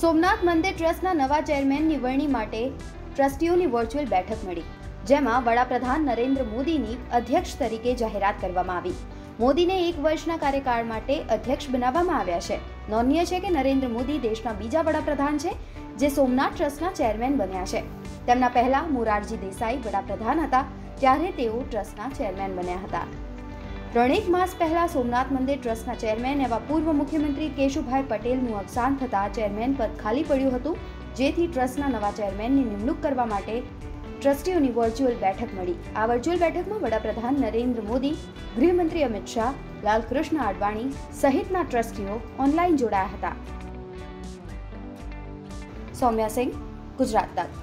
સોમનાથ મંદિર ટ્રસ્ટના નવા ચેરમેનની વરણી માટે ટ્રસ્ટીઓની વર્ચ્યુઅલ બેઠક મળી, જેમાં વડાપ્રધાન નરેન્દ્ર મોદીની અધ્યક્ષ તરીકે જાહેરાત કરવામાં આવી। મોદીને 1 વર્ષના કાર્યકાળ માટે અધ્યક્ષ બનાવવામાં આવ્યા છે। નોંધનીય છે કે નરેન્દ્ર મોદી દેશના બીજા વડાપ્રધાન છે જે સોમનાથ ટ્રસ્ટના ચેરમેન બન્યા છે। તેમના પહેલા મોરારજી દેસાઈ વડાપ્રધાન હતા ત્યારે તેઓ ટ્રસ્ટના ચેરમેન બન્યા હતા। 3 માસ પહેલા સોમનાથ મંદિર ટ્રસ્ટના ચેરમેન એવા પૂર્વ મુખ્યમંત્રી કેશુભાઈ પટેલનું અવસાન થતાં ચેરમેન પદ ખાલી પડ્યું હતું, જેથી ટ્રસ્ટના નવા ચેરમેનની નિમણૂક કરવા માટે ટ્રસ્ટીઓની વર્ચ્યુઅલ બેઠક મળી। આ વર્ચ્યુઅલ બેઠકમાં વડાપ્રધાન નરેન્દ્ર મોદી, ગૃહમંત્રી અમિત શાહ, લાલકૃષ્ણ આડવાણી સહિતના ટ્રસ્ટીઓ ઓનલાઈન જોડાયા હતા। સૌમ્યા સિંહ, ગુજરાત તક।